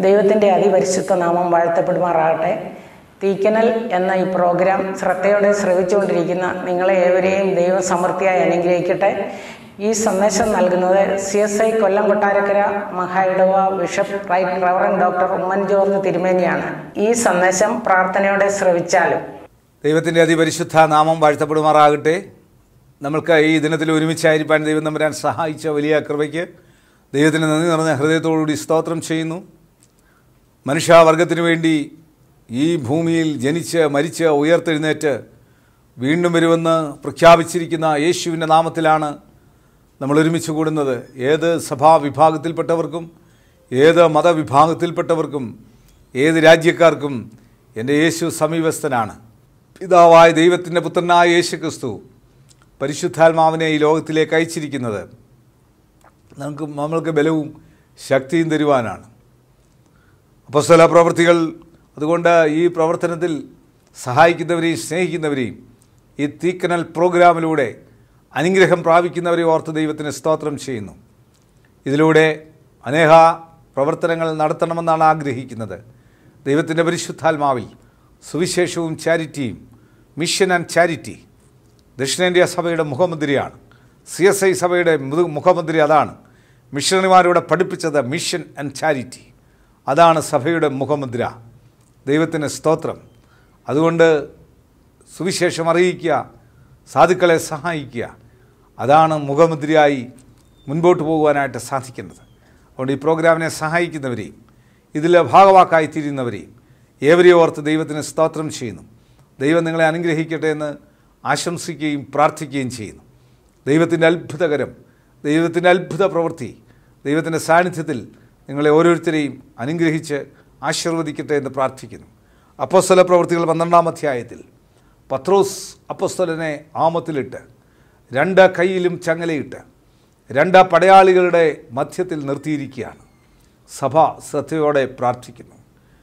ദൈവത്തിൻ്റെ അതിപരിശുദ്ധ നാമം വാഴ്ത്തപ്പെടുമാറാകട്ടെ. തീക്കനൽ എന്ന ഈ പ്രോഗ്രാം ശ്രദ്ധയോടെ ശ്രവിച്ചുകൊണ്ടിരിക്കുന്ന നിങ്ങളെ ഏവരെയും ദൈവം സമൃദ്ധിയായി അനുഗ്രഹിക്കട്ടെ. ഈ സന്ദേശം നൽകുന്നത് CSI കൊല്ലം കൊട്ടാരക്കര മഹായിടവ bishop right reverend doctor Oommen George തിരുമേനിയാണ്. ഈ സന്ദേശം പ്രാർത്ഥനയോടെ ശ്രവിച്ചാലും. ദൈവത്തിൻ്റെ അതിപരിശുദ്ധ നാമം വാഴ്ത്തപ്പെടുമാറാകട്ടെ. നമ്മൾക്ക് ഈ ദിനത്തിൽ ഒരുമിച്ചായിരിക്കാൻ ദൈവം തമ്പുരാൻ സഹായിച്ച വലിയ കൃപയ്ക്ക് ദൈവത്തിന് നന്ദി നിറഞ്ഞ ഹൃദയത്തോടുകൂടി സ്തോത്രം ചെയ്യുന്നു. മനുഷ്യവർഗത്തിനു വേണ്ടി ഈ ഭൂമിയിൽ ജനിച്ച് മരിച്ച് ഉയർത്തെഴുന്നേറ്റ് വീണ്ടും വരുമെന്ന് പ്രഖ്യാപിച്ചിരിക്കുന്ന യേശുവിൻ്റെ നാമത്തിലാണ് നമ്മൾ ഒരുമിച്ച് കൂടുന്നത്. ഏത് സഭാവിഭാഗത്തിൽപ്പെട്ടവർക്കും ഏത് മതവിഭാഗത്തിൽപ്പെട്ടവർക്കും ഏത് രാജ്യക്കാർക്കും എൻ്റെ യേശു സമീപസ്ഥനാണ്. പിതാവായ ദൈവത്തിൻ്റെ പുത്രനായ യേശു ക്രിസ്തു പരിശുദ്ധാത്മാവിനെ ഈ ലോകത്തിലേക്ക് അയച്ചിരിക്കുന്നത് നമ്മൾക്ക് ബലവും ശക്തിയും തരുവാനാണ്. അപ്പോസ്തല പ്രവൃത്തികൾ അതുകൊണ്ട് ഈ പ്രവർത്തനത്തിൽ സഹായിക്കുന്നവരെയും സ്നേഹിക്കുന്നവരെയും ഈ തീക്കനൽ പ്രോഗ്രാമിലൂടെ അനുഗ്രഹം പ്രാപിക്കുന്നവരെ ഓർത്ത് ദൈവത്തിന് സ്തോത്രം ചെയ്യുന്നു. ഇതിലൂടെ അനേക പ്രവർത്തനങ്ങൾ നടത്തണമെന്നാണ് ആഗ്രഹിക്കുന്നത്. ദൈവത്തിൻ്റെ പരിശുദ്ധാത്മാവിൽ സുവിശേഷവും ചാരിറ്റിയും മിഷൻ ആൻഡ് ചാരിറ്റി ദക്ഷിണേന്ത്യ സഭയുടെ മുഖമുദ്രയാണ്. CSI സഭയുടെ മുഖമുദ്ര അതാണ്. മിഷണറിമാരോടെ പഠിപ്പിച്ചത് മിഷൻ ആൻഡ് ചാരിറ്റി, അതാണ് സഭയുടെ മുഖമുദ്ര. ദൈവത്തിന് സ്തോത്രം. അതുകൊണ്ട് സുവിശേഷം അറിയിക്കുക, സാധുക്കളെ സഹായിക്കുക, അതാണ് മുഖമുദ്രയായി മുൻപോട്ട് പോകുവാനായിട്ട് സാധിക്കുന്നത്. അതുകൊണ്ട് ഈ പ്രോഗ്രാമിനെ സഹായിക്കുന്നവരെയും ഇതിൽ ഭാഗവാക്കായി തീരുന്നവരെയും ഏവരെയും ഓർത്ത് ദൈവത്തിന് സ്തോത്രം ചെയ്യുന്നു. ദൈവം നിങ്ങളെ അനുഗ്രഹിക്കട്ടെ എന്ന് ആശംസിക്കുകയും പ്രാർത്ഥിക്കുകയും ചെയ്യുന്നു. ദൈവത്തിൻ്റെ അത്ഭുതകരം, ദൈവത്തിൻ്റെ അത്ഭുത പ്രവൃത്തി, ദൈവത്തിൻ്റെ സാന്നിധ്യത്തിൽ നിങ്ങളെ ഓരോരുത്തരെയും അനുഗ്രഹിച്ച് ആശീർവദിക്കട്ടെ എന്ന് പ്രാർത്ഥിക്കുന്നു. അപ്പോസ്തല പ്രവൃത്തികൾ 12-ാം അധ്യായത്തിൽ പത്രോസ് അപ്പോസ്തലനെ ആമത്തിലിട്ട് 2 കൈയിലും ചങ്ങലയിട്ട് 2 പടയാളികളുടെ മധ്യത്തിൽ നിർത്തിയിരിക്കുകയാണ്. സഭ ശ്രദ്ധയോടെ പ്രാർത്ഥിക്കുന്നു.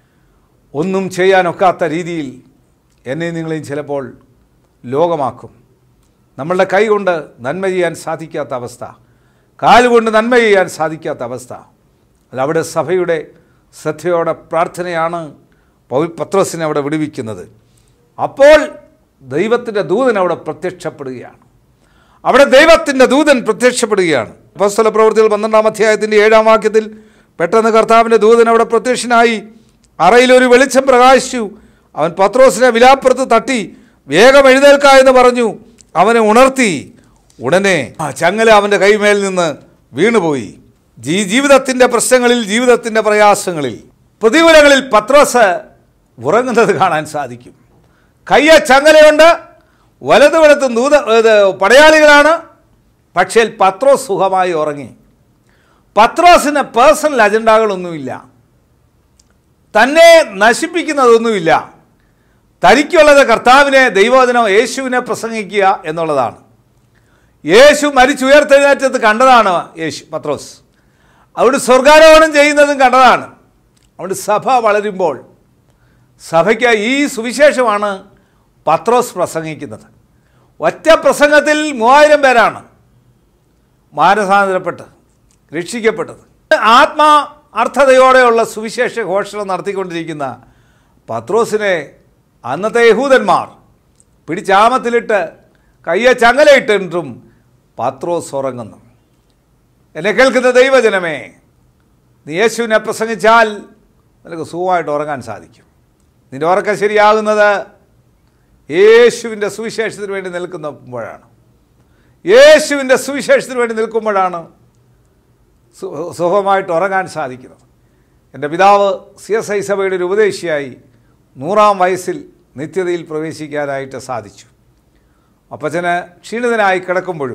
ഒന്നും ചെയ്യാനൊക്കാത്ത രീതിയിൽ എന്നെ നിങ്ങളെയും ചിലപ്പോൾ ലോകമാക്കും. നമ്മളുടെ കൈ കൊണ്ട് നന്മ ചെയ്യാൻ സാധിക്കാത്ത അവസ്ഥ, കാലുകൊണ്ട് നന്മ ചെയ്യാൻ സാധിക്കാത്ത അവസ്ഥ. അതവിടെ സഭയുടെ ശ്രദ്ധയോടെ പ്രാർത്ഥനയാണ് പത്രോസിനെ അവിടെ വിടുവിക്കുന്നത്. അപ്പോൾ ദൈവത്തിൻ്റെ ദൂതൻ അവിടെ പ്രത്യക്ഷപ്പെടുകയാണ്. അവിടെ ദൈവത്തിൻ്റെ ദൂതൻ പ്രത്യക്ഷപ്പെടുകയാണ്. അപ്പോസ്തല പ്രവൃത്തികൾ 12-ാം അധ്യായത്തിൻ്റെ 7-ാം വാക്യത്തിൽ പെട്ടെന്ന് കർത്താവിൻ്റെ ദൂതൻ അവിടെ പ്രത്യക്ഷനായി അറയിലൊരു വെളിച്ചം പ്രകാശിച്ചു. അവൻ പത്രോസിനെ വിലാപ്പുറത്ത് തട്ടി വേഗം എഴുന്നേൽക്ക എന്ന് പറഞ്ഞു. അവനെ ഉണർത്തി. ഉടനെ ചങ്ങല അവൻ്റെ കൈമേൽ നിന്ന് വീണുപോയി. ജീവിതത്തിൻ്റെ പ്രശ്നങ്ങളിൽ, ജീവിതത്തിൻ്റെ പ്രയാസങ്ങളിൽ, പ്രതികൂലങ്ങളിൽ പത്രോസ് ഉറങ്ങുന്നത് കാണാൻ സാധിക്കും. കയ്യ ചങ്ങലയുണ്ട്, വലതുവലത്തും പടയാളികളാണ്. പക്ഷേ പത്രോസ് സുഖമായി ഉറങ്ങി. പത്രോസിന് പേഴ്സണൽ അജണ്ടകളൊന്നുമില്ല, തന്നെ നശിപ്പിക്കുന്നതൊന്നുമില്ല. തനിക്കുള്ളത് കർത്താവിനെ, ദൈവവചനം, യേശുവിനെ പ്രസംഗിക്കുക എന്നുള്ളതാണ്. യേശു മരിച്ചുയർത്തെഴുന്നേറ്റത് കണ്ടതാണ് പത്രോസ്. അവിടെ സ്വർഗാരോഹണം ചെയ്യുന്നതും കണ്ടതാണ്. അവിടെ സഭ വളരുമ്പോൾ സഭയ്ക്ക് ഈ സുവിശേഷമാണ് പത്രോസ് പ്രസംഗിക്കുന്നത്. ഒറ്റ പ്രസംഗത്തിൽ 3000 പേരാണ് മാനസാന്തരപ്പെട്ട് രക്ഷിക്കപ്പെട്ടത്. അർത്ഥതയോടെയുള്ള സുവിശേഷ ഘോഷണം നടത്തിക്കൊണ്ടിരിക്കുന്ന പത്രോസിനെ അന്നത്തെ യഹൂദന്മാർ പിടിച്ചാമത്തിലിട്ട് കയ്യ ചങ്ങലയിട്ടിട്ടും പത്രോസ് ഉറങ്ങുന്നു. എന്നെ കേൾക്കുന്ന ദൈവജനമേ, നീ യേശുവിനെ പ്രസംഗിച്ചാൽ നിനക്ക് സുഖമായിട്ട് ഉറങ്ങാൻ സാധിക്കും. നിൻ്റെ ഉറക്കം ശരിയാകുന്നത് യേശുവിൻ്റെ സുവിശേഷത്തിന് വേണ്ടി നിൽക്കുമ്പോഴാണ്. യേശുവിൻ്റെ സുവിശേഷത്തിന് വേണ്ടി നിൽക്കുമ്പോഴാണ് സുഖമായിട്ട് ഉറങ്ങാൻ സാധിക്കുന്നത്. എൻ്റെ പിതാവ് CSI സഭയുടെ ഒരു ഉപദേശിയായി 100-ാം വയസ്സിൽ നിത്യതയിൽ പ്രവേശിക്കാനായിട്ട് സാധിച്ചു. അപ്പച്ചന് ക്ഷീണിതനായി കിടക്കുമ്പോഴും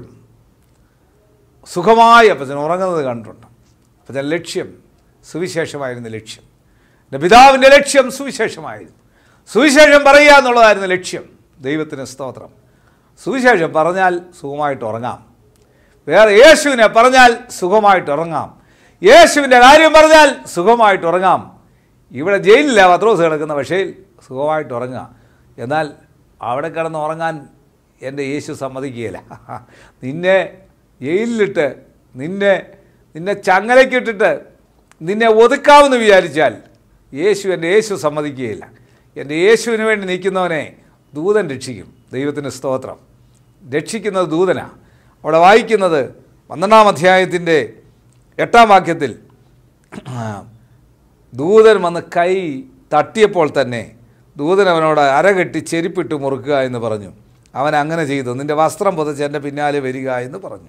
സുഖമായി അപ്പച്ചൻ ഉറങ്ങുന്നത് കണ്ടിട്ടുണ്ട്. അപ്പച്ചൻ ലക്ഷ്യം സുവിശേഷമായിരുന്നു. ലക്ഷ്യം, എൻ്റെ പിതാവിൻ്റെ ലക്ഷ്യം സുവിശേഷമായിരുന്നു. സുവിശേഷം പറയുക എന്നുള്ളതായിരുന്നു ലക്ഷ്യം. ദൈവത്തിന് സ്തോത്രം. സുവിശേഷം പറഞ്ഞാൽ സുഖമായിട്ട് ഉറങ്ങാം. വേറെ യേശുവിനെ പറഞ്ഞാൽ സുഖമായിട്ട് ഉറങ്ങാം. യേശുവിൻ്റെ കാര്യം പറഞ്ഞാൽ സുഖമായിട്ട് ഉറങ്ങാം. ഇവിടെ ജയിലില്ല പത്രോസ് കിടക്കുന്ന, പക്ഷേ സുഖമായിട്ട് ഉറങ്ങുക. എന്നാൽ അവിടെ കിടന്ന് ഉറങ്ങാൻ എൻ്റെ യേശു സമ്മതിക്കുകയില്ല. നിന്നെ ജയിലിലിട്ട് നിന്നെ ചങ്ങലയ്ക്കിട്ടിട്ട് നിന്നെ ഒതുക്കാമെന്ന് വിചാരിച്ചാൽ എൻ്റെ യേശു സമ്മതിക്കുകയില്ല. എൻ്റെ യേശുവിന് വേണ്ടി നിൽക്കുന്നവനെ ദൂതൻ രക്ഷിക്കും. ദൈവത്തിന് സ്തോത്രം. രക്ഷിക്കുന്നത് ദൂതനാണ്. അവിടെ വായിക്കുന്നത് 12-ാം അധ്യായത്തിൻ്റെ 8-ാം വാക്യത്തിൽ ദൂതൻ വന്ന് കൈ തട്ടിയപ്പോൾ തന്നെ ദൂതൻ അവനോട് അരകെട്ടി ചെരുപ്പിട്ട് മുറുക്കുക എന്ന് പറഞ്ഞു. അവൻ അങ്ങനെ ചെയ്തു. നിൻ്റെ വസ്ത്രം പുതച്ച് എൻ്റെ പിന്നാലെ വരിക എന്ന് പറഞ്ഞു.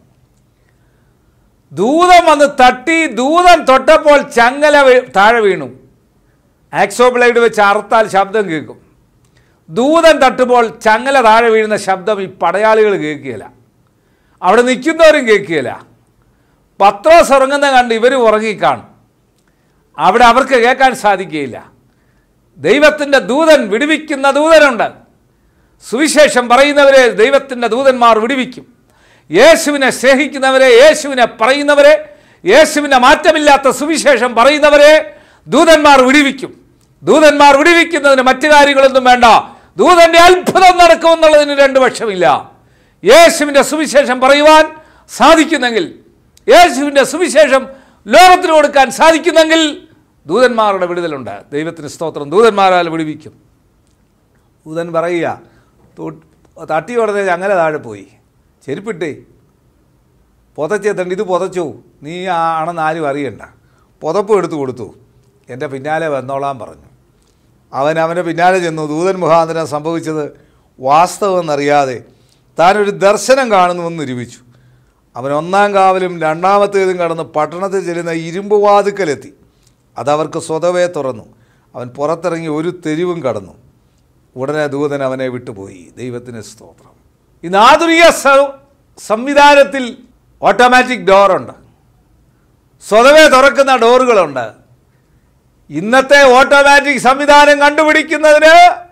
ദൂതൻ വന്ന് തട്ടി. ദൂതൻ തൊട്ടപ്പോൾ ചങ്ങല താഴെ വീണു. ആക്സോ ബ്ലേഡ് വെച്ച് അറുത്താൽ ശബ്ദം കേൾക്കും. ദൂതൻ തട്ടുമ്പോൾ ചങ്ങല താഴെ വീഴുന്ന ശബ്ദം ഈ പടയാളികൾ കേൾക്കുകയില്ല, അവിടെ നിൽക്കുന്നവരും കേൾക്കുകയില്ല. പത്രോസ് ഉറങ്ങുന്ന കണ്ട് ഇവർ ഉറങ്ങിക്കാണും. അവിടെ അവർക്ക് കേൾക്കാൻ സാധിക്കുകയില്ല. ദൈവത്തിൻ്റെ ദൂതൻ വിടുവിക്കുന്ന ദൂതനുണ്ട്. സുവിശേഷം പറയുന്നവരെ ദൈവത്തിൻ്റെ ദൂതന്മാർ വിടുവിക്കും. യേശുവിനെ സ്നേഹിക്കുന്നവരെ, യേശുവിനെ പറയുന്നവരെ, യേശുവിൻ്റെ മാറ്റമില്ലാത്ത സുവിശേഷം പറയുന്നവരെ ദൂതന്മാർ വിടുവിക്കും. ദൂതന്മാർ വിടുവിക്കുന്നതിന് മറ്റു കാര്യങ്ങളൊന്നും വേണ്ട. ദൂതൻ്റെ അത്ഭുതം നടക്കുമെന്നുള്ളതിന് രണ്ട് പക്ഷമില്ല. യേശുവിൻ്റെ സുവിശേഷം പറയുവാൻ സാധിക്കുന്നെങ്കിൽ, യേശുവിൻ്റെ സുവിശേഷം ലോകത്തിന് കൊടുക്കാൻ സാധിക്കുന്നെങ്കിൽ ദൂതന്മാരുടെ വിടുതലുണ്ട്. ദൈവത്തിന് സ്തോത്രം. ദൂതന്മാരാൽ വിടുവിക്കും. ദൂതൻ പറയുക, തട്ടി ഉടനെ അങ്ങനെ താഴെ പോയി, ചെരുപ്പിട്ടേ പുതച്ചെത്തണ്ട, ഇത് പുതച്ചു, നീ ആണെന്ന് ആരും അറിയണ്ട, പുതപ്പ് എടുത്തു കൊടുത്തു, എൻ്റെ പിന്നാലെ വന്നോളാൻ പറഞ്ഞു. അവൻ്റെ പിന്നാലെ ചെന്നു. ദൂതൻ മുഖാന്തരം സംഭവിച്ചത് വാസ്തവമെന്നറിയാതെ താനൊരു ദർശനം കാണുന്നുവെന്ന് നിരൂപിച്ചു. അവൻ 1-ാം കാവലും 2-ാമത്തേതും കടന്ന് പട്ടണത്തിൽ ചെല്ലുന്ന ഇരുമ്പ് വാതിക്കലെത്തി. അതവർക്ക് സ്വതവേ തുറന്നു. അവൻ പുറത്തിറങ്ങി ഒരു തെരുവും കടന്നു. ഉടനെ ദൂതൻ അവനെ വിട്ടുപോയി. ദൈവത്തിന് സ്തോത്രം. ഇന്ന് ആധുനിക സംവിധാനത്തിൽ ഓട്ടോമാറ്റിക് ഡോറുണ്ട്, സ്വതവേ തുറക്കുന്ന ഡോറുകളുണ്ട്. ഇന്നത്തെ ഓട്ടോമാറ്റിക് സംവിധാനം കണ്ടുപിടിക്കുന്നതിന്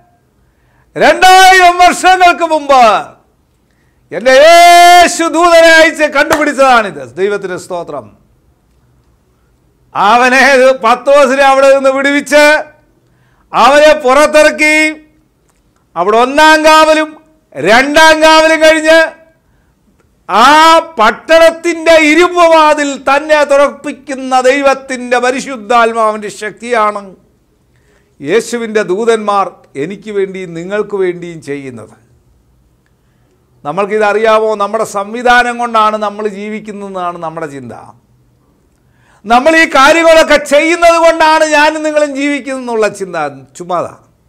2000 വർഷങ്ങൾക്ക് മുമ്പ് എൻ്റെ യേശു ദൂതനെ അയച്ച് കണ്ടുപിടിച്ചതാണിത്. ദൈവത്തിന് സ്തോത്രം. അവനെ പത്രോസിനെ അവിടെ നിന്ന് വിടുവിച്ച് അവനെ പുറത്തിറക്കി. അവിടെ 1-ാം കാവലും 2-ാം കാവലും കഴിഞ്ഞ് ആ പട്ടണത്തിൻ്റെ ഇരുമ്പ് വാതിൽ തന്നെ തുറപ്പിക്കുന്ന ദൈവത്തിൻ്റെ പരിശുദ്ധാത്മാവിൻ്റെ ശക്തിയാണ് യേശുവിൻ്റെ ദൂതന്മാർ എനിക്ക് വേണ്ടിയും നിങ്ങൾക്ക് വേണ്ടിയും ചെയ്യുന്നത്. നമ്മൾക്കിതറിയാമോ? നമ്മുടെ സംവിധാനം കൊണ്ടാണ് നമ്മൾ ജീവിക്കുന്നതെന്നാണ് നമ്മുടെ ചിന്ത. നമ്മൾ ഈ കാര്യങ്ങളൊക്കെ ചെയ്യുന്നത് കൊണ്ടാണ് ഞാനും നിങ്ങളും ജീവിക്കുന്നതെന്നുള്ള ചിന്ത ചുമ്മാതാ.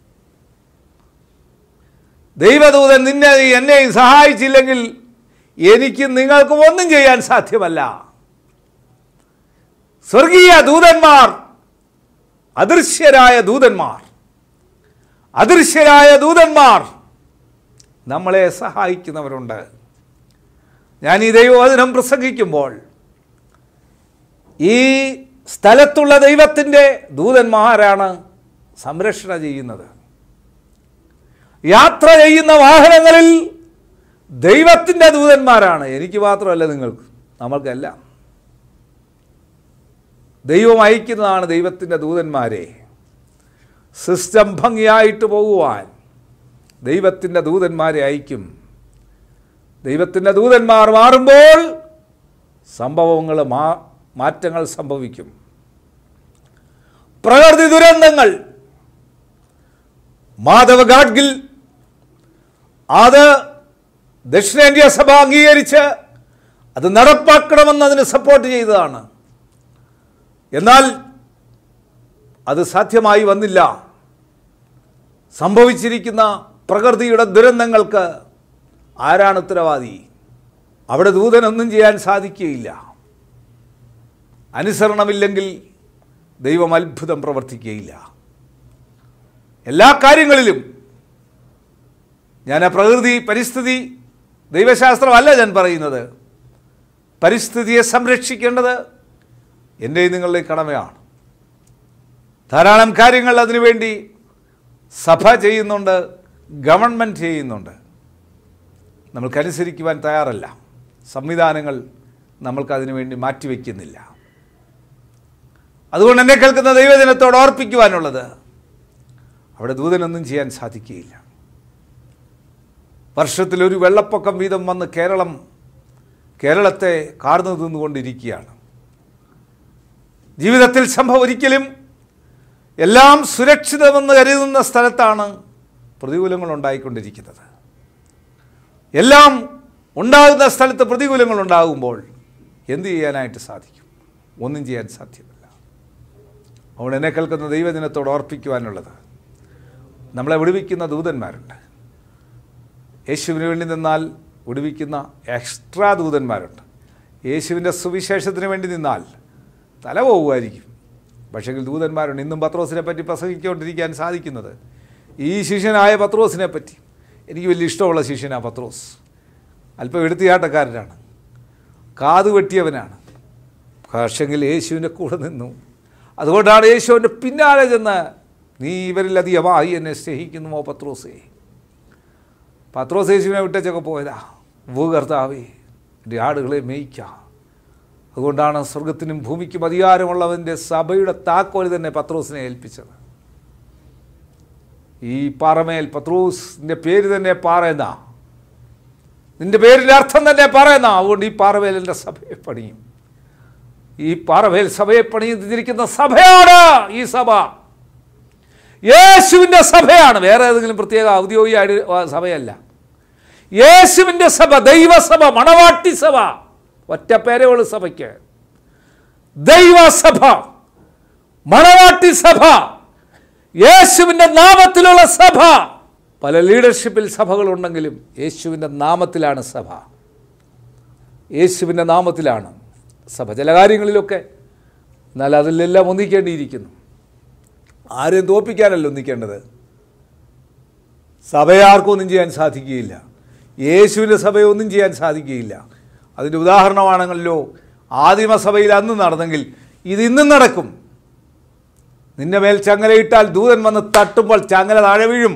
ദൈവദൂതൻ എന്നെയും സഹായിച്ചില്ലെങ്കിൽ എനിക്കും നിങ്ങൾക്കും ഒന്നും ചെയ്യാൻ സാധ്യമല്ല. സ്വർഗീയ ദൂതന്മാർ, അദൃശ്യരായ ദൂതന്മാർ നമ്മളെ സഹായിക്കുന്നവരുണ്ട്. ഞാൻ ഈ ദൈവവചനം പ്രസംഗിക്കുമ്പോൾ ഈ സ്ഥലത്തുള്ള ദൈവത്തിൻ്റെ ദൂതന്മാരാണ് സംരക്ഷണ ചെയ്യുന്നത്. യാത്ര ചെയ്യുന്ന വാഹനങ്ങളിൽ ദൈവത്തിൻ്റെ ദൂതന്മാരാണ്. എനിക്ക് മാത്രമല്ല, നമ്മൾക്കെല്ലാം ദൈവം അയക്കുന്നതാണ് ദൈവത്തിൻ്റെ ദൂതന്മാരെ. സിസ്റ്റം ഭംഗിയായിട്ട് പോകുവാൻ ദൈവത്തിൻ്റെ ദൂതന്മാരെ അയക്കും. ദൈവത്തിൻ്റെ ദൂതന്മാർ മാറുമ്പോൾ മാറ്റങ്ങൾ സംഭവിക്കും. പ്രകൃതി ദുരന്തങ്ങൾ, മാധവ് ഗാഡ്ഗിൽ അത് ദക്ഷിണേന്ത്യ സഭ അംഗീകരിച്ച് അത് നടപ്പാക്കണമെന്നതിന് സപ്പോർട്ട് ചെയ്തതാണ്. എന്നാൽ അത് സാധ്യമായി വന്നില്ല. സംഭവിച്ചിരിക്കുന്ന പ്രകൃതിയുടെ ദുരന്തങ്ങൾക്ക് ആരാണ് ഉത്തരവാദി? അവിടെ ദൂതനൊന്നും ചെയ്യാൻ സാധിക്കുകയില്ല. അനുസരണമില്ലെങ്കിൽ ദൈവം അത്ഭുതം പ്രവർത്തിക്കുകയില്ല. എല്ലാ കാര്യങ്ങളിലും ഞാൻ പരിസ്ഥിതി ദൈവശാസ്ത്രമല്ല ഞാൻ പറയുന്നത്. പരിസ്ഥിതിയെ സംരക്ഷിക്കേണ്ടത് എൻ്റെയും നിങ്ങളുടെയും കടമയാണ്. ധാരാളം കാര്യങ്ങൾ അതിനുവേണ്ടി സഭ ചെയ്യുന്നുണ്ട്, ഗവൺമെൻറ് ചെയ്യുന്നുണ്ട്. നമ്മൾക്കനുസരിക്കുവാൻ തയ്യാറല്ല. സംവിധാനങ്ങൾ നമ്മൾക്കതിനു വേണ്ടി മാറ്റിവെക്കുന്നില്ല. അതുകൊണ്ട് എന്നെ കേൾക്കുന്ന ദൈവജനത്തോട് ഓർപ്പിക്കുവാനുള്ളത്, അവിടെ ദൂതനൊന്നും ചെയ്യാൻ സാധിക്കുകയില്ല. വർഷത്തിലൊരു വെള്ളപ്പൊക്കം വീതം വന്ന് കേരളത്തെ കാർന്നു തിന്നുകൊണ്ടിരിക്കുകയാണ്. ജീവിതത്തിൽ സംഭവം ഒരിക്കലും എല്ലാം സുരക്ഷിതമെന്ന് കരുതുന്ന സ്ഥലത്താണ് പ്രതികൂലങ്ങൾ ഉണ്ടായിക്കൊണ്ടിരിക്കുന്നത്. എല്ലാം ഉണ്ടാകുന്ന സ്ഥലത്ത് പ്രതികൂലങ്ങൾ ഉണ്ടാകുമ്പോൾ എന്ത് ചെയ്യാനായിട്ട് സാധിക്കും? ഒന്നും ചെയ്യാൻ സാധ്യമല്ല. അതുകൊണ്ട് എന്നെ കേൾക്കുന്ന ദൈവജനത്തോട് ഓർപ്പിക്കുവാനുള്ളത്, നമ്മളെ വിടുവിക്കുന്ന ദൂതന്മാരുണ്ട്. യേശുവിന് വേണ്ടി നിന്നാൽ വിടുവിക്കുന്ന എക്സ്ട്രാ ദൂതന്മാരുണ്ട്. യേശുവിൻ്റെ സുവിശേഷത്തിന് വേണ്ടി നിന്നാൽ തല പോകുമായിരിക്കും. പക്ഷേങ്കിൽ ദൂതന്മാരുണ്ട്. ഇന്നും പത്രോസിനെ പറ്റി പ്രസംഗിച്ചുകൊണ്ടിരിക്കാൻ സാധിക്കുന്നത് ഈ ശിഷ്യനായ പത്രോസിനെ പറ്റി. എനിക്ക് വലിയ ഇഷ്ടമുള്ള ശിഷ്യനാണ് പത്രോസ്. അല്പം എടുത്തിയാട്ടക്കാരനാണ്, കാതു വെട്ടിയവനാണ്. പക്ഷെങ്കിൽ യേശുവിൻ്റെ കൂടെ നിന്നു. അതുകൊണ്ടാണ് യേശുവിൻ്റെ പിന്നാലെ ചെന്ന്, നീ ഇവരിലധികമായി എന്നെ സ്നേഹിക്കുന്നുവോ പത്രോസേ? പത്രോസ് യേശുവിനെ വിട്ടേച്ചൊക്കെ പോയതാ. കർത്താവേ, എൻ്റെ ആടുകളെ മേയ്ക്കാം. അതുകൊണ്ടാണ് സ്വർഗത്തിനും ഭൂമിക്കും അധികാരമുള്ളവൻ്റെ സഭയുടെ താക്കോൽ തന്നെ പത്രോസിനെ ഏൽപ്പിച്ചത്. ഈ പാറമേൽ, പത്രോസിൻ്റെ പേര് തന്നെ പാറയെന്നാ, നിൻ്റെ പേരിൻ്റെ അർത്ഥം തന്നെ പറയുന്ന. അതുകൊണ്ട് ഈ പാറമേലിൻ്റെ സഭയെ പണിയും. ഈ പാറമേൽ സഭയെ പണിഞ്ഞിരിക്കുന്ന സഭയാണ് ഈ സഭ. യേശുവിൻ്റെ സഭയാണ്, വേറെ ഏതെങ്കിലും പ്രത്യേക ഔദ്യോഗിക സഭയല്ല. യേശുവിൻ്റെ സഭ, ദൈവസഭ, മണവാട്ടി സഭ. ഒറ്റ പേരേ ഉള്ളൂ സഭയ്ക്ക്. ദൈവസഭ, മണവാട്ടി സഭ, യേശുവിൻ്റെ നാമത്തിലുള്ള സഭ. പല ലീഡർഷിപ്പിൽ സഭകളുണ്ടെങ്കിലും യേശുവിൻ്റെ നാമത്തിലാണ് സഭ. യേശുവിൻ്റെ നാമത്തിലാണ് സഭ. ചില കാര്യങ്ങളിലൊക്കെ, എന്നാൽ അതിലെല്ലാം ഒന്നിക്കേണ്ടിയിരിക്കുന്നു. ആരെയും തോൽപ്പിക്കാനല്ല ഒന്നിക്കേണ്ടത്. സഭയെ ആർക്കും ഒന്നും ചെയ്യാൻ സാധിക്കുകയില്ല. യേശുവിൻ്റെ സഭയെ ഒന്നും ചെയ്യാൻ സാധിക്കുകയില്ല. അതിൻ്റെ ഉദാഹരണമാണെങ്കിലോ ആദിമസഭയിൽ അന്ന് നടന്നെങ്കിൽ ഇത് ഇന്നും നടക്കും. നിന്റെ മേൽ ചങ്ങലയിട്ടാൽ ദൂതൻ വന്ന് തട്ടുമ്പോൾ ചങ്ങല താഴെ വീഴും.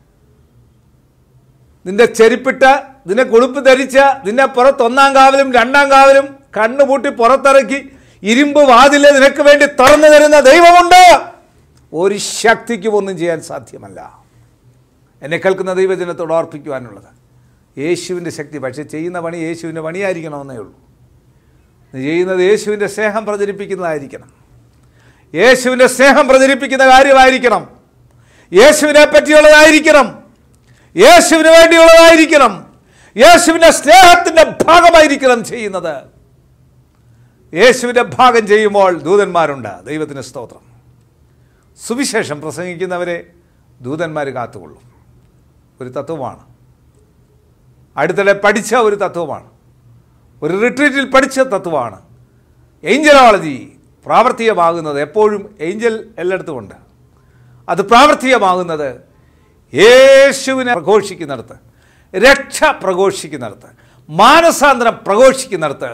നിന്റെ ചെരുപ്പിട്ട്, നിന്നെ കൊളുപ്പ് ധരിച്ച്, നിന്നെ പുറത്ത് ഒന്നാം കാവലും രണ്ടാം കാവലും കണ്ണുപൂട്ടി പുറത്തിറക്കി ഇരുമ്പ് വാതിലെ നിനക്ക് വേണ്ടി തുറന്നു തരുന്ന ദൈവമുണ്ട്. ഒരു ശക്തിക്കും ഒന്നും ചെയ്യാൻ സാധ്യമല്ല. എന്നെ കേൾക്കുന്ന ദൈവജനത്തോട് ഓർപ്പിക്കുവാനുള്ളത്, യേശുവിൻ്റെ ശക്തി. പക്ഷേ ചെയ്യുന്ന പണി യേശുവിൻ്റെ പണിയായിരിക്കണമെന്നേ ഉള്ളൂ. നീ ചെയ്യുന്നത് യേശുവിൻ്റെ സ്നേഹം പ്രചരിപ്പിക്കുന്നതായിരിക്കണം. യേശുവിൻ്റെ സ്നേഹം പ്രചരിപ്പിക്കുന്ന കാര്യമായിരിക്കണം. യേശുവിനെ പറ്റിയുള്ളതായിരിക്കണം. യേശുവിന് വേണ്ടിയുള്ളതായിരിക്കണം. യേശുവിൻ്റെ സ്നേഹത്തിൻ്റെ ഭാഗമായിരിക്കണം ചെയ്യുന്നത്. യേശുവിൻ്റെ ഭാഗം ചെയ്യുമ്പോൾ ദൂതന്മാരുണ്ട്. ദൈവത്തിന് സ്തോത്രം. സുവിശേഷം പ്രസംഗിക്കുന്നവരെ ദൂതന്മാർ കാത്തുകൊള്ളും. ഒരു തത്വമാണ്. അടുത്തിടെ പഠിച്ച ഒരു തത്വമാണ്. ഒരു റിട്രീറ്റിൽ പഠിച്ച തത്വമാണ്. ഏഞ്ചലോളജി പ്രാവർത്തികമാകുന്നത് എപ്പോഴും, ഏഞ്ചൽ എല്ലായിടത്തും ഉണ്ട്. അത് പ്രാവർത്തികമാകുന്നത് യേശുവിനെ പ്രഘോഷിക്കുന്നിടത്ത്, രക്ഷ പ്രഘോഷിക്കുന്നിടത്ത്, മാനസാന്തരം പ്രഘോഷിക്കുന്നിടത്ത്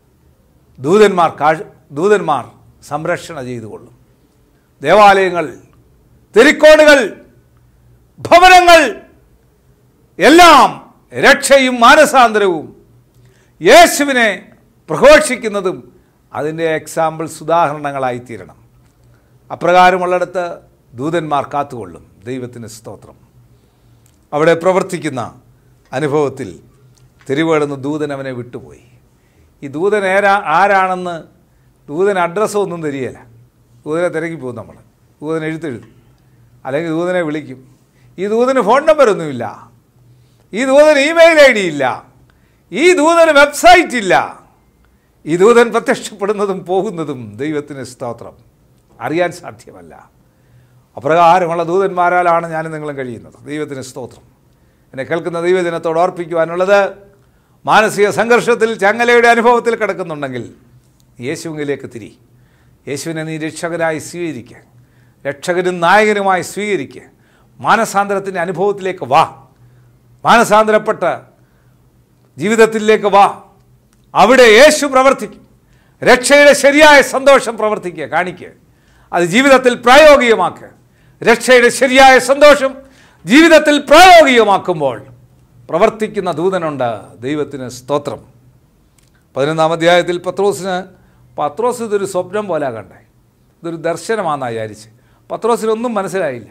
ദൂതന്മാർ സംരക്ഷണം ചെയ്തുകൊള്ളും. ദേവാലയങ്ങൾ, തെരിക്കോണുകൾ, ഭവനങ്ങൾ എല്ലാം രക്ഷയും മാനസാന്തരവും യേശുവിനെ പ്രഘോഷിക്കുന്നതും അതിൻ്റെ എക്സാമ്പിൾസ്, ഉദാഹരണങ്ങളായിത്തീരണം. അപ്രകാരമുള്ളിടത്ത് ദൂതന്മാർ കാത്തുകൊള്ളും. ദൈവത്തിന് സ്തോത്രം. അവിടെ പ്രവർത്തിക്കുന്ന അനുഭവത്തിൽ തിരുവേടുന്ന ദൂതൻ അവനെ വിട്ടുപോയി. ഈ ദൂതൻ ആരാണെന്ന് ദൂതൻ അഡ്രസ്സൊന്നും തരികയില്ല. ദൂതനെ തിരക്കിപ്പോകും നമ്മൾ. ദൂതൻ എഴുത്തെഴുതും, അല്ലെങ്കിൽ ദൂതനെ വിളിക്കും. ഈ ദൂതന് ഫോൺ നമ്പരൊന്നുമില്ല. ഈ ദൂതന് ഇമെയിൽ ID ഇല്ല. ഈ ദൂതന് വെബ്സൈറ്റ് ഇല്ല. ഈ ദൂതൻ പ്രത്യക്ഷപ്പെടുന്നതും പോകുന്നതും ദൈവത്തിന് സ്തോത്രം അറിയാൻ സാധ്യമല്ല. അപ്രകാരമുള്ള ദൂതന്മാരാലാണ് ഞാൻ നിങ്ങളും കഴിയുന്നത്. ദൈവത്തിന് സ്തോത്രം. എന്നെ കേൾക്കുന്ന ദൈവജനത്തോട് ഓർപ്പിക്കുവാനുള്ളത്, മാനസിക സംഘർഷത്തിൽ ചങ്ങലയുടെ അനുഭവത്തിൽ കിടക്കുന്നുണ്ടെങ്കിൽ യേശുവിലേക്ക് തിരി. യേശുവിനെ നീ രക്ഷകനായി സ്വീകരിക്കുക. രക്ഷകനും നായകനുമായി സ്വീകരിക്കുക. മാനസാന്തരത്തിൻ്റെ അനുഭവത്തിലേക്ക് വാ. മാനസാന്തരപ്പെട്ട ജീവിതത്തിലേക്ക് വാ. അവിടെ യേശു പ്രവർത്തിക്കും. രക്ഷയുടെ ശരിയായ സന്തോഷം പ്രവർത്തിക്കുക, കാണിക്കുക. അത് ജീവിതത്തിൽ പ്രായോഗികമാക്കുക. രക്ഷയുടെ ശരിയായ സന്തോഷം ജീവിതത്തിൽ പ്രായോഗികമാക്കുമ്പോൾ പ്രവർത്തിക്കുന്ന ദൂതനുണ്ട്. ദൈവത്തിന് സ്തോത്രം. 11-ാം അധ്യായത്തിൽ പത്രോസ് ഇതൊരു സ്വപ്നം പോലെ കണ്ടേ, ഇതൊരു ദർശനമാണെന്നാണ് വിചാരിച്ച്. പത്രോസിനൊന്നും മനസ്സിലായില്ല.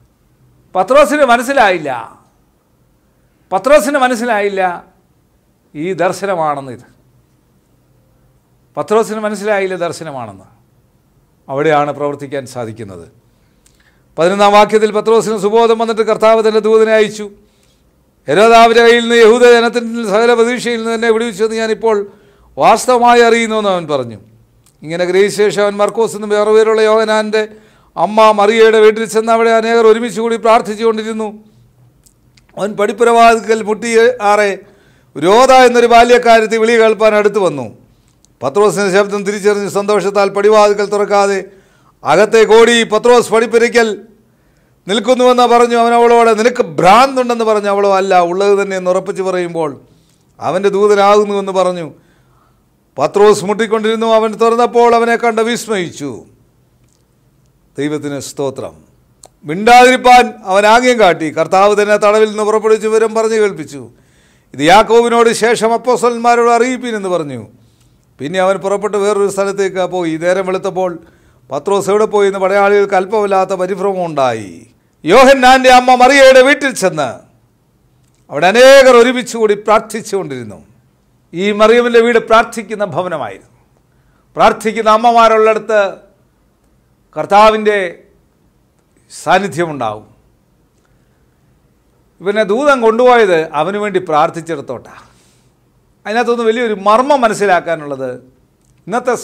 പത്രോസിന് മനസ്സിലായില്ല ഈ ദർശനമാണെന്ന്. ഇത് പത്രോസിന് മനസ്സിലായില്ല ദർശനമാണെന്ന്. അവിടെയാണ് പ്രവർത്തിക്കാൻ സാധിക്കുന്നത്. 11-ാം വാക്യത്തിൽ പത്രോസിന് സുബോധം വന്നിട്ട് കർത്താവ് തൻ്റെ ദൂതനെ അയച്ചു. ഹെരോദാവിൻ്റെ കയ്യിൽ നിന്ന് യഹൂദ ജനത്തിൻ്റെ സകല പ്രതീക്ഷയിൽ നിന്ന് തന്നെ വിടുവിച്ചെന്ന് ഞാനിപ്പോൾ വാസ്തവമായി അറിയുന്നുവെന്ന് അവൻ പറഞ്ഞു. ഇങ്ങനെ ഗ്രഹിച്ച ശേഷം അവൻ മർക്കോസ് എന്നും വേറെ പേരുള്ള യോഹന്നാൻ്റെ അമ്മ മറിയയുടെ വീട്ടിൽ ചെന്ന് അവിടെ അനേകർ ഒരുമിച്ച് കൂടി പ്രാർത്ഥിച്ചുകൊണ്ടിരുന്നു. അവൻ പടിപ്പുരവാതിൽക്കൽ മുട്ടിയാറെ രോധ എന്നൊരു ബാല്യക്കാരത്തി വിളി കേൾപ്പാൻ അടുത്ത് വന്നു. പത്രോസിൻ്റെ ശബ്ദം തിരിച്ചറിഞ്ഞ് സന്തോഷത്താൽ പടിവാതിൽക്കൽ തുറക്കാതെ അകത്തേക്ക് ഓടി പത്രോസ് പടിപ്പുരയ്ക്കൽ നിൽക്കുന്നുവെന്ന് പറഞ്ഞു. അവൻ അവളോട് നിനക്ക് ഭ്രാന്തുണ്ടെന്ന് പറഞ്ഞു. അവളോ അല്ല, ഉള്ളത് തന്നെ എന്ന് ഉറപ്പിച്ച് പറയുമ്പോൾ അവൻ്റെ ദൂതനാകുന്നുവെന്ന് പറഞ്ഞു. പത്രോസ് മുട്ടിക്കൊണ്ടിരുന്നു. അവൻ തുറന്നപ്പോൾ അവനെ കണ്ട് വിസ്മയിച്ചു. ദൈവത്തിന് സ്തോത്രം. മിണ്ടാതിരിപ്പാൻ അവൻ ആംഗ്യം കാട്ടി. കർത്താവ് തന്നെ തടവിൽ നിന്ന് പുറപ്പെടുവിച്ച് വിവരം പറഞ്ഞു കേൾപ്പിച്ചു. ഇത് യാക്കോബിനോട് ശേഷം അപ്പോസ്തലന്മാരോട് അറിയിപ്പീനെന്ന് പറഞ്ഞു. പിന്നെ അവൻ പുറപ്പെട്ട് വേറൊരു സ്ഥലത്തേക്ക് പോയി. നേരം വെളുത്തപ്പോൾ പത്രോസ് എവിടെ പോയി എന്ന് പടയാളികൾക്ക് അല്പമില്ലാത്ത പരിഭ്രമം ഉണ്ടായി. യോഹന്നാൻ്റെ അമ്മ മറിയയുടെ വീട്ടിൽ ചെന്ന് അവിടെ അനേകർ ഒരുമിച്ച് കൂടി പ്രാർത്ഥിച്ചുകൊണ്ടിരുന്നു. ഈ മറിയമിൻ്റെ വീട് പ്രാർത്ഥിക്കുന്ന ഭവനമായിരുന്നു. പ്രാർത്ഥിക്കുന്ന അമ്മമാരുള്ളിടത്ത് കർത്താവിൻ്റെ സാന്നിധ്യമുണ്ടാവും. ഇവനെ ദൂതൻ കൊണ്ടുപോയത് അവന് വേണ്ടി പ്രാർത്ഥിച്ചെടുത്തോട്ടാണ്. അതിനകത്തൊന്ന് വലിയൊരു മർമ്മം മനസ്സിലാക്കാനുള്ളത്, ഇന്നത്തെ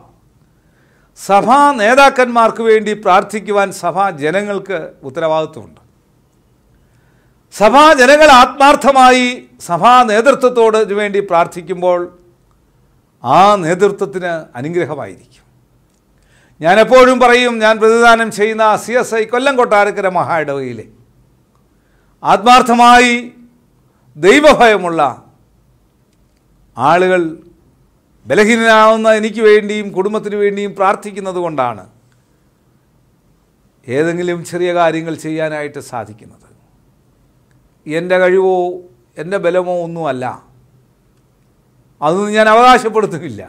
സഭാ നേതാക്കന്മാർക്ക് വേണ്ടി പ്രാർത്ഥിക്കുവാൻ സഭാ ജനങ്ങൾക്ക് ഉത്തരവാദിത്വമുണ്ട്. സഭാ ജനങ്ങൾ ആത്മാർത്ഥമായി സഭാ നേതൃത്വത്തോട് വേണ്ടി പ്രാർത്ഥിക്കുമ്പോൾ ആ നേതൃത്വത്തിന് അനുഗ്രഹമായിരിക്കും. ഞാൻ എപ്പോഴും പറയും, ഞാൻ പ്രതിദാനം ചെയ്യുന്ന CSI കൊല്ലം കൊട്ടാരക്കര മഹാ ഇടവകയിലെ ആത്മാർത്ഥമായി ദൈവഭയമുള്ള ആളുകൾ ബലഹീനനാവുന്ന എനിക്ക് വേണ്ടിയും കുടുംബത്തിന് വേണ്ടിയും പ്രാർത്ഥിക്കുന്നത് കൊണ്ടാണ് ഏതെങ്കിലും ചെറിയ കാര്യങ്ങൾ ചെയ്യാനായിട്ട് സാധിക്കുന്നത്. എൻ്റെ കഴിവോ എൻ്റെ ബലമോ ഒന്നുമല്ല, അതൊന്നും ഞാൻ അവകാശപ്പെടുത്തുന്നില്ല.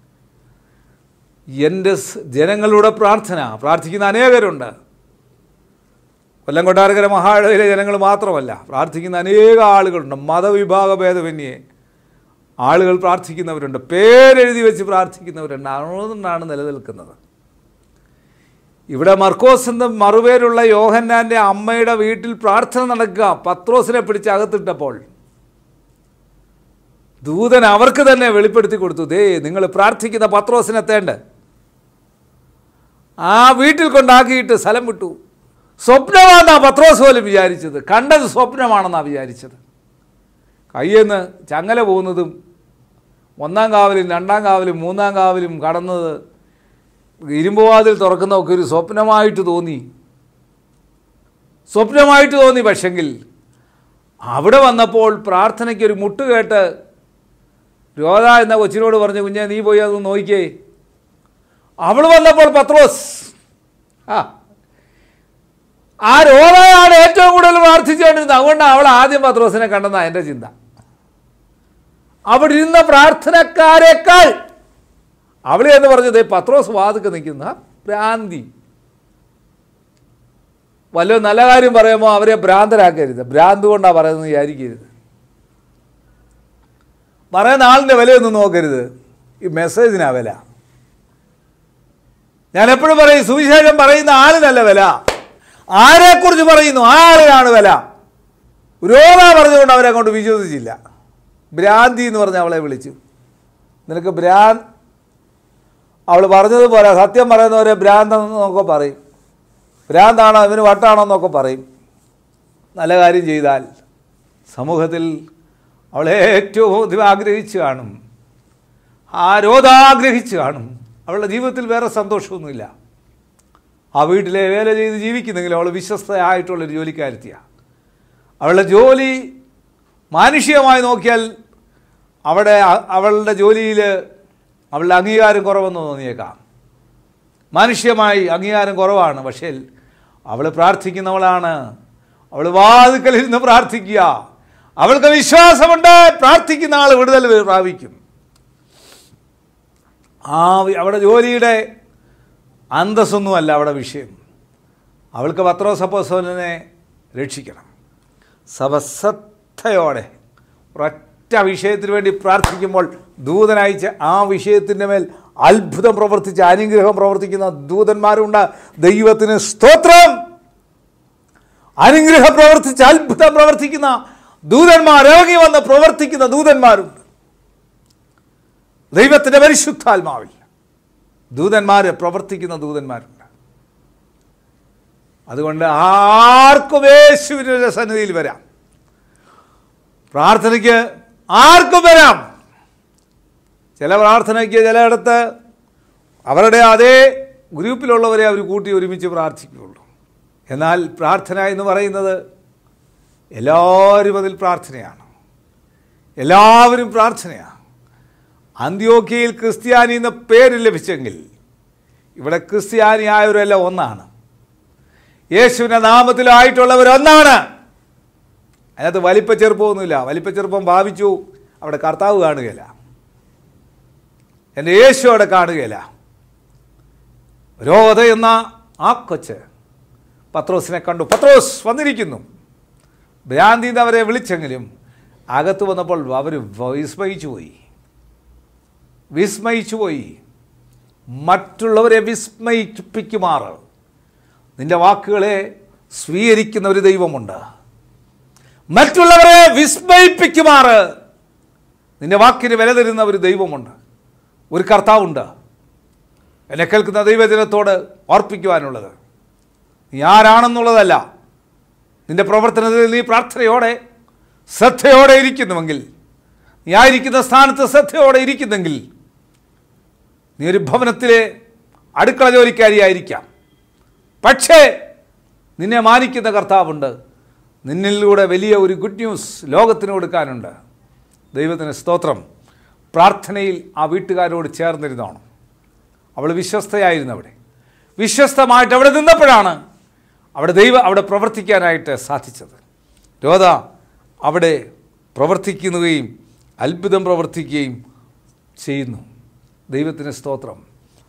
എൻ്റെ ജനങ്ങളുടെ പ്രാർത്ഥിക്കുന്ന അനേകരുണ്ട്. കൊല്ലം കൊട്ടാരക്കര മഹായിടവയിലെ ജനങ്ങൾ മാത്രമല്ല, പ്രാർത്ഥിക്കുന്ന അനേക ആളുകളുണ്ട്. മതവിഭാഗ ഭേദമന്യേ ആളുകൾ പ്രാർത്ഥിക്കുന്നവരുണ്ട്, പേരെഴുതി വെച്ച് പ്രാർത്ഥിക്കുന്നവരുണ്ട്. അതുകൊണ്ടാണ് നിലനിൽക്കുന്നത്. ഇവിടെ മർക്കോസ് എന്ന മറുപേരുള്ള യോഹന്നാൻ്റെ അമ്മയുടെ വീട്ടിൽ പ്രാർത്ഥന നടക്കുക. പത്രോസിനെ പിടിച്ച് അകത്തിട്ടപ്പോൾ ദൂതൻ അവർക്ക് തന്നെ വെളിപ്പെടുത്തി കൊടുത്തു, ദേ നിങ്ങൾ പ്രാർത്ഥിക്കുന്ന പത്രോസിനെത്തേണ്ട. ആ വീട്ടിൽ കൊണ്ടാക്കിയിട്ട് സ്ഥലം വിട്ടു. സ്വപ്നമാണെന്നാണ് പത്രോസ് പോലും വിചാരിച്ചത്. കണ്ടത് സ്വപ്നമാണെന്നാണ് വിചാരിച്ചത്. കയ്യിൽ നിന്ന് ചങ്ങല പോകുന്നതും 1-ാം കാവലും 2-ാം കാവലും 3-ാം കാവലും കടന്നത് ഇരുമ്പുവാതിൽ തുറക്കുന്നതൊക്കെ ഒരു സ്വപ്നമായിട്ട് തോന്നി. പക്ഷെങ്കിൽ അവിടെ വന്നപ്പോൾ പ്രാർത്ഥനയ്ക്കൊരു മുട്ട് കേട്ട് രോധ എന്ന കൊച്ചിനോട് പറഞ്ഞു, കുഞ്ഞെ നീ പോയി അത് നോക്കിക്കേ. അവൾ വന്നപ്പോൾ പത്രോസ് ആ രോധയാണ് ഏറ്റവും കൂടുതൽ പ്രാർത്ഥിച്ചുകൊണ്ടിരുന്നത്. അതുകൊണ്ടാണ് അവൾ ആദ്യം പത്രോസിനെ കണ്ടെന്നാണ് എൻ്റെ ചിന്ത. അവിടെ ഇരുന്ന പ്രാർത്ഥനക്കാരേക്കാൾ അവളെ എന്ന് പറഞ്ഞത് പത്രോസ് വാതിക്ക് നിൽക്കുന്ന ഭ്രാന്തി. വല്ല നല്ല കാര്യം പറയുമ്പോൾ അവരെ ഭ്രാന്തരാക്കരുത്. ഭ്രാന്ത് കൊണ്ടാണ് പറയുന്നത് വിചാരിക്കരുത്. പറയുന്ന ആളിൻ്റെ വിലയൊന്നും നോക്കരുത്. ഈ മെസ്സേജിനാണ് വില. ഞാൻ എപ്പോഴും പറയും, സുവിശേഷം പറയുന്ന ആളിനല്ല വില, ആരെക്കുറിച്ച് പറയുന്നു ആ ആളിനാണ് വില. രോഗ പറഞ്ഞുകൊണ്ട് അവരെ കൊണ്ട് വിശ്വസിച്ചില്ല. ഭ്രാന്തി എന്ന് പറഞ്ഞ് അവളെ വിളിച്ചു. നിനക്ക് അവൾ പറഞ്ഞതുപോലെ സത്യം പറയുന്നവരെ ഭ്രാന്തെന്നൊക്കെ പറയും. ഭ്രാന്താണോ ഇവന് വട്ടാണോ എന്നൊക്കെ പറയും. നല്ല കാര്യം ചെയ്താൽ സമൂഹത്തിൽ അവളെ ഏറ്റവും ആഗ്രഹിച്ച് കാണും. ആരോധാഗ്രഹിച്ച് കാണും. അവളുടെ ജീവിതത്തിൽ വേറെ സന്തോഷമൊന്നുമില്ല. ആ വീട്ടിലെ വേല ചെയ്ത് ജീവിക്കുന്നെങ്കിലും അവൾ വിശ്വസ്തയായിട്ടുള്ളൊരു ജോലിക്കാരത്തിയാണ്. അവളുടെ ജോലി മാനുഷികമായി നോക്കിയാൽ അവളുടെ ജോലിയിൽ അവളുടെ അംഗീകാരം കുറവെന്ന് തോന്നിയേക്കാം. മാനുഷ്യമായി അംഗീകാരം കുറവാണ്. പക്ഷേ അവൾ പ്രാർത്ഥിക്കുന്നവളാണ്. അവൾ വാതിൽക്കലിൽ നിന്ന് പ്രാർത്ഥിക്കുക. അവൾക്ക് വിശ്വാസമുണ്ട്, പ്രാർത്ഥിക്കുന്ന ആൾ വിടുതൽ പ്രാപിക്കും. അവിടെ ജോലിയുടെ അന്തസ്സൊന്നുമല്ല അവിടെ വിഷയം. അവൾക്ക് പത്രോസ് അപ്പോസ്തലനെ രക്ഷിക്കണം. ശ്രദ്ധയോടെ ഒരൊറ്റ വിഷയത്തിന് വേണ്ടി പ്രാർത്ഥിക്കുമ്പോൾ ദൂതനയച്ച് ആ വിഷയത്തിൻ്റെ മേൽ അത്ഭുതം പ്രവർത്തിച്ച് അനുഗ്രഹം പ്രവർത്തിക്കുന്ന ദൂതന്മാരുണ്ട്. ദൈവത്തിന് സ്തോത്രം. അനുഗ്രഹം പ്രവർത്തിച്ച് അത്ഭുതം പ്രവർത്തിക്കുന്ന ദൂതന്മാർ, ഇറങ്ങി വന്ന് പ്രവർത്തിക്കുന്ന ദൂതന്മാരുണ്ട്. ദൈവത്തിൻ്റെ പരിശുദ്ധാത്മാവിൽ ദൂതന്മാർ പ്രവർത്തിക്കുന്ന ദൂതന്മാരുണ്ട്. അതുകൊണ്ട് ആർക്കും യേശുവിൻ്റെ സന്നിധിയിൽ വരാം. പ്രാർത്ഥനയ്ക്ക് ആർക്കും വരാം. ചില പ്രാർത്ഥനയ്ക്ക് ചിലയിടത്ത് അവരുടെ അതേ ഗ്രൂപ്പിലുള്ളവരെ അവർ കൂട്ടി ഒരുമിച്ച് പ്രാർത്ഥിക്കുകയുള്ളൂ. എന്നാൽ പ്രാർത്ഥന എന്ന് പറയുന്നത് എല്ലാവരും അതിൽ പ്രാർത്ഥനയാണ്. എല്ലാവരും പ്രാർത്ഥനയാണ്. അന്ത്യോക്യയിൽ ക്രിസ്ത്യാനി എന്ന പേര് ലഭിച്ചെങ്കിൽ ഇവിടെ ക്രിസ്ത്യാനി ആയവരെല്ലാം ഒന്നാണ്. യേശുവിൻ്റെ നാമത്തിലായിട്ടുള്ളവരൊന്നാണ്. അതിനകത്ത് വലിപ്പച്ചെറുപ്പമൊന്നുമില്ല. വലിപ്പച്ചെറുപ്പം ഭാവിച്ചു അവിടെ കർത്താവ് കാണുകയില്ല, എൻ്റെ യേശു അവിടെ കാണുകയില്ല. രോധ എന്ന ആ കൊച്ച് പത്രോസിനെ കണ്ടു. പത്രോസ് വന്നിരിക്കുന്നു. ഭ്രാന്തിന്ന് അവരെ വിളിച്ചെങ്കിലും അകത്ത് വന്നപ്പോൾ അവർ വിസ്മയിച്ചു പോയി. മറ്റുള്ളവരെ വിസ്മയിപ്പിക്കുമാറ് നിന്റെ വാക്കുകളെ സ്വീകരിക്കുന്ന ഒരു ദൈവമുണ്ട്. മറ്റുള്ളവരെ വിസ്മയിപ്പിക്കുമാറ് നിന്റെ വാക്കിന് വില തരുന്ന ഒരു ദൈവമുണ്ട്, ഒരു കർത്താവുണ്ട്. എന്നെ കേൾക്കുന്ന ദൈവജനത്തോട് ഓർപ്പിക്കുവാനുള്ളത്, നീ ആരാണെന്നുള്ളതല്ല, നിന്റെ പ്രവർത്തനത്തിൽ നീ പ്രാർത്ഥനയോടെ ശ്രദ്ധയോടെ ഇരിക്കുന്നുവെങ്കിൽ, നീ ആയിരിക്കുന്ന സ്ഥാനത്ത് ശ്രദ്ധയോടെ ഇരിക്കുന്നെങ്കിൽ, നീ ഒരു ഭവനത്തിലെ അടുക്കള ജോലിക്കാരിയായിരിക്കാം. പക്ഷേ നിന്നെ മാനിക്കുന്ന കർത്താവുണ്ട്. നിന്നിലൂടെ വലിയ ഒരു ഗുഡ് ന്യൂസ് ലോകത്തിന് കൊടുക്കാനുണ്ട്. ദൈവത്തിന് സ്തോത്രം. പ്രാർത്ഥനയിൽ ആ വീട്ടുകാരോട് ചേർന്നിരുന്നോണം. അവൾ വിശ്വസ്തയായിരുന്നു. വിശ്വസ്തമായിട്ട് അവിടെ നിന്നപ്പോഴാണ് അവിടെ പ്രവർത്തിക്കാനായിട്ട് സാധിച്ചത്. രോധ അവിടെ പ്രവർത്തിക്കുകയും അത്ഭുതം പ്രവർത്തിക്കുകയും ചെയ്യുന്നു. ദൈവത്തിന് സ്തോത്രം.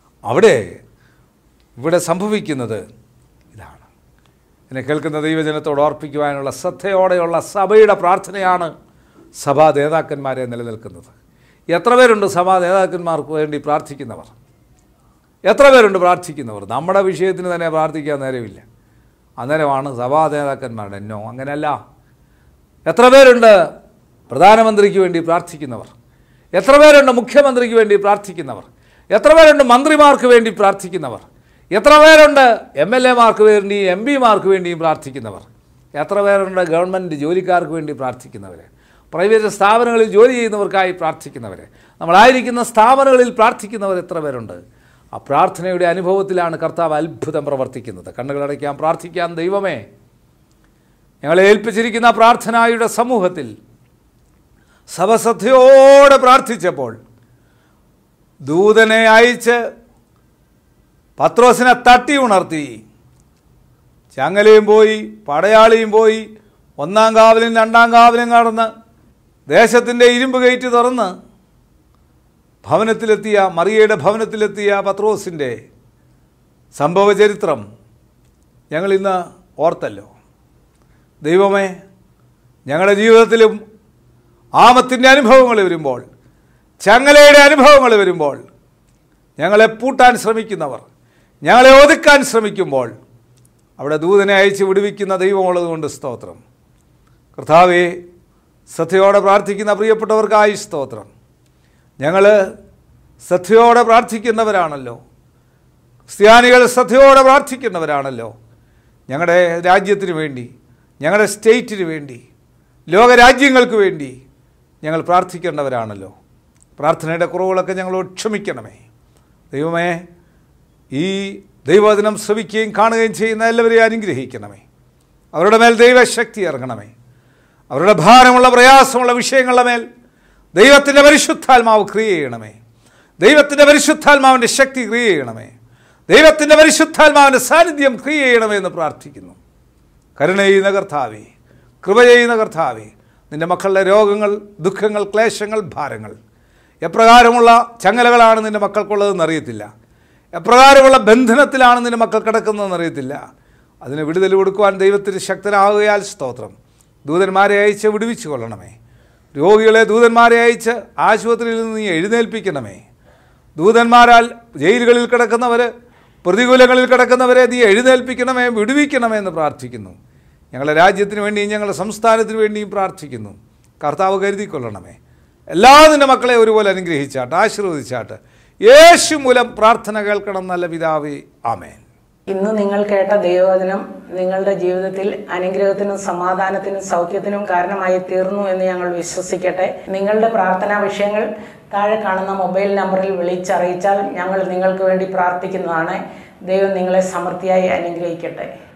ഇവിടെ സംഭവിക്കുന്നത് ഇതാണ്. എന്നെ കേൾക്കുന്ന ദൈവജനത്തോട് ഓർപ്പിക്കുവാനുള്ള ശ്രദ്ധയോടെയുള്ള സഭയുടെ പ്രാർത്ഥനയാണ് സഭാ നേതാക്കന്മാരെ നിലനിൽക്കുന്നത്. എത്ര പേരുണ്ട് സഭാ നേതാക്കന്മാർക്ക് വേണ്ടി പ്രാർത്ഥിക്കുന്നവർ? എത്ര പേരുണ്ട് പ്രാർത്ഥിക്കുന്നവർ? നമ്മുടെ വിഷയത്തിന് തന്നെ പ്രാർത്ഥിക്കാൻ നേരമില്ല. അന്നേരമാണ് സഭാ നേതാക്കന്മാരുടെ എന്നോ അങ്ങനെയല്ല. എത്ര പേരുണ്ട് പ്രധാനമന്ത്രിക്ക് വേണ്ടി പ്രാർത്ഥിക്കുന്നവർ? എത്ര പേരുണ്ട് മുഖ്യമന്ത്രിക്ക് വേണ്ടി പ്രാർത്ഥിക്കുന്നവർ? എത്ര പേരുണ്ട് മന്ത്രിമാർക്ക് വേണ്ടി പ്രാർത്ഥിക്കുന്നവർ? എത്ര പേരുണ്ട് MLA മാർക്ക് വേണ്ടി MP മാർക്ക് വേണ്ടിയും പ്രാർത്ഥിക്കുന്നവർ? എത്ര പേരുണ്ട് ഗവൺമെൻറ് ജോലിക്കാർക്ക് വേണ്ടി പ്രാർത്ഥിക്കുന്നവർ? പ്രൈവറ്റ് സ്ഥാപനങ്ങളിൽ ജോലി ചെയ്യുന്നവർക്കായി പ്രാർത്ഥിക്കുന്നവർ? നമ്മളായിരിക്കുന്ന സ്ഥാപനങ്ങളിൽ പ്രാർത്ഥിക്കുന്നവർ എത്ര പേരുണ്ട്? ആ പ്രാർത്ഥനയുടെ അനുഭവത്തിലാണ് കർത്താവ് അത്ഭുതം പ്രവർത്തിക്കുന്നത്. കണ്ണുകളടയ്ക്കാം, പ്രാർത്ഥിക്കാം. ദൈവമേ, ഞങ്ങളെ ഏൽപ്പിച്ചിരിക്കുന്ന പ്രാർത്ഥനയുടെ സമൂഹത്തിൽ സഭ ശ്രദ്ധയോടെ പ്രാർത്ഥിച്ചപ്പോൾ ദൂതനെ അയച്ച് പത്രോസിനെ തട്ടി ഉണർത്തി. ചങ്ങലയും പോയി, പടയാളിയും പോയി, 1-ാം കാവലും 2-ാം കാവലും കടന്ന് ദേശത്തിൻ്റെ ഇരുമ്പ് ഗേറ്റ് തുറന്ന് മറിയയുടെ ഭവനത്തിലെത്തിയ പത്രോസിൻ്റെ സംഭവചരിത്രം ഞങ്ങളിന്ന് ഓർത്തല്ലോ. ദൈവമേ, ഞങ്ങളുടെ ജീവിതത്തിലും ആമത്തിൻ്റെ അനുഭവങ്ങൾ വരുമ്പോൾ, ചങ്ങലയുടെ അനുഭവങ്ങൾ വരുമ്പോൾ, ഞങ്ങളെ പൂട്ടാൻ ശ്രമിക്കുന്നവർ, ഞങ്ങളെ ഒതുക്കാൻ ശ്രമിക്കുമ്പോൾ അവിടെ ദൂതനെ അയച്ച് വിടുവിക്കുന്ന ദൈവമുള്ളതുകൊണ്ട് സ്തോത്രം. കർത്താവേ, ശ്രദ്ധയോടെ പ്രാർത്ഥിക്കുന്ന പ്രിയപ്പെട്ടവർക്കായി സ്തോത്രം. ഞങ്ങൾ ശ്രദ്ധയോടെ പ്രാർത്ഥിക്കുന്നവരാണല്ലോ. ക്രിസ്ത്യാനികൾ ശ്രദ്ധയോടെ പ്രാർത്ഥിക്കുന്നവരാണല്ലോ. ഞങ്ങളുടെ രാജ്യത്തിന് വേണ്ടി, ഞങ്ങളുടെ സ്റ്റേറ്റിന് വേണ്ടി, ലോകരാജ്യങ്ങൾക്ക് വേണ്ടി ഞങ്ങൾ പ്രാർത്ഥിക്കേണ്ടവരാണല്ലോ. പ്രാർത്ഥനയുടെ കുറവുകളൊക്കെ ഞങ്ങളോട് ക്ഷമിക്കണമേ. ദൈവമേ, ഈ ദൈവവചനം ശ്രവിക്കുകയും കാണുകയും ചെയ്യുന്ന എല്ലാവരെയും അനുഗ്രഹിക്കണമേ. അവരുടെ മേൽ ദൈവശക്തി ഇറങ്ങണമേ. അവരുടെ ഭാരമുള്ള പ്രയാസമുള്ള വിഷയങ്ങളുടെ മേൽ ദൈവത്തിൻ്റെ പരിശുദ്ധാത്മാവ് ക്രിയ ചെയ്യണമേ. ദൈവത്തിൻ്റെ പരിശുദ്ധാത്മാവിൻ്റെ ശക്തി ക്രിയ ചെയ്യണമേ. ദൈവത്തിൻ്റെ പരിശുദ്ധാത്മാവിൻ്റെ സാന്നിധ്യം ക്രിയ ചെയ്യണമേ എന്ന് പ്രാർത്ഥിക്കുന്നു. കരുണ ചെയ്യുന്ന കർത്താവേ, കൃപ ചെയ്യുന്ന കർത്താവേ, നിൻ്റെ മക്കളുടെ രോഗങ്ങൾ, ദുഃഖങ്ങൾ, ക്ലേശങ്ങൾ, ഭാരങ്ങൾ, എപ്രകാരമുള്ള ചങ്ങലകളാണ് നിൻ്റെ മക്കൾക്കുള്ളതെന്ന് അറിയത്തില്ല. എപ്രകാരമുള്ള ബന്ധനത്തിലാണ് നിൻ്റെ മക്കൾ കിടക്കുന്നതെന്ന് അറിയത്തില്ല. അതിന് വിടുതൽ കൊടുക്കുവാൻ ദൈവത്തിന് ശക്തനാകുകയാൽ സ്തോത്രം. ദൂതന്മാരെ അയച്ച് വിടുവിച്ചു കൊള്ളണമേ. രോഗികളെ ദൂതന്മാരെ അയച്ച് ആശുപത്രിയിൽ നിന്ന് നീ എഴുന്നേൽപ്പിക്കണമേ. ദൂതന്മാരാൽ ജയിലുകളിൽ കിടക്കുന്നവർ, പ്രതികൂലങ്ങളിൽ കിടക്കുന്നവരെ നീ എഴുന്നേൽപ്പിക്കണമേ, വിടുവിക്കണമേ എന്ന് പ്രാർത്ഥിക്കുന്നു. ഞങ്ങളുടെ രാജ്യത്തിന് വേണ്ടിയും ഞങ്ങളുടെ സംസ്ഥാനത്തിന് വേണ്ടിയും പ്രാർത്ഥിക്കുന്നു. കർത്താവ് കരുതിക്കൊള്ളണമേ. എല്ലാ നിൻ്റെ മക്കളെ ഒരുപോലെ അനുഗ്രഹിച്ചാട്ട്, ആശീർവദിച്ചാട്ട്. യേശു മൂലം പ്രാർത്ഥന കേൾക്കണം നല്ല പിതാവേ, ആമേൻ. ഇന്ന് നിങ്ങൾ കേട്ട ദൈവവചനം നിങ്ങളുടെ ജീവിതത്തിൽ അനുഗ്രഹത്തിനും സമാധാനത്തിനും സൗഖ്യത്തിനും കാരണമായി തീർന്നു എന്ന് ഞങ്ങൾ വിശ്വസിക്കട്ടെ. നിങ്ങളുടെ പ്രാർത്ഥനാ വിഷയങ്ങൾ താഴെ കാണുന്ന മൊബൈൽ നമ്പറിൽ വിളിച്ചറിയിച്ചാൽ ഞങ്ങൾ നിങ്ങൾക്ക് വേണ്ടി പ്രാർത്ഥിക്കുന്നതാണ്. ദൈവം നിങ്ങളെ സമൃദ്ധിയായി അനുഗ്രഹിക്കട്ടെ.